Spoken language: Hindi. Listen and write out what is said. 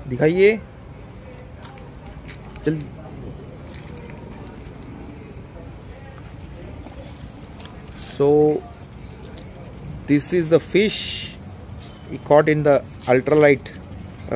दिखाइए चल। So this is the fish we caught in the ultralight